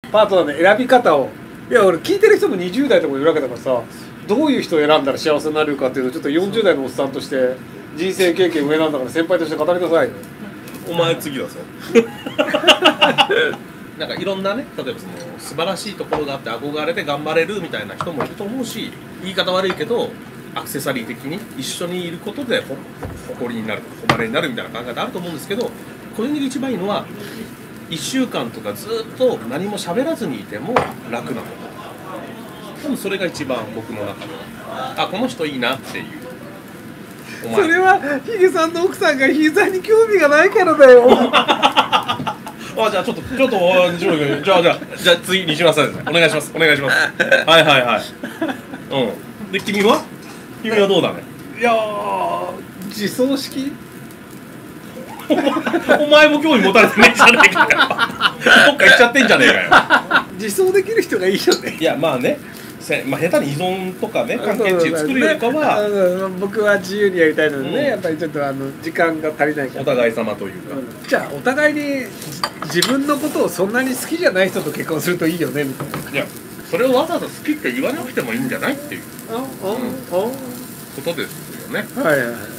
パートナーの選び方を。いや俺聞いてる人も20代とかいるわけだからさ、どういう人を選んだら幸せになれるかっていうのをちょっと40代のおっさんとして人生経験上なんだから先輩として語りなさいよ。 お前次だぞなんかいろんなね、例えばその素晴らしいところがあって憧れて頑張れるみたいな人もいると思うし、言い方悪いけどアクセサリー的に一緒にいることで誇りになる、誉れになるみたいな考え方あると思うんですけど、これに一番いいのは1週間とかずっと何も喋らずにいても楽なこと。多分それが一番僕の中で、あ、この人いいなっていう。 それはヒゲさんの奥さんがヒゲさんに興味がないからだよあ、じゃあちょっと西村君、じゃあ次西村さんですね。お願いします。はいはいはい。うん。で君はどうだね。 いやー、自走式お前も興味持たれてねえじゃねえかよ。どっか行っちゃってんじゃねえかよ。 自走できる人がいいよね。 いやまあね、まあ、下手に依存とかね関係値作るよりかは、 僕は自由にやりたいのでね、やっぱりちょっと時間が足りないから、 お互い様というか、 じゃあお互いに自分のことをそんなに好きじゃない人と結婚するといいよねみたいな。 いやそれをわざわざ好きって言わなくてもいいんじゃないっていうことですよね。 はいはい。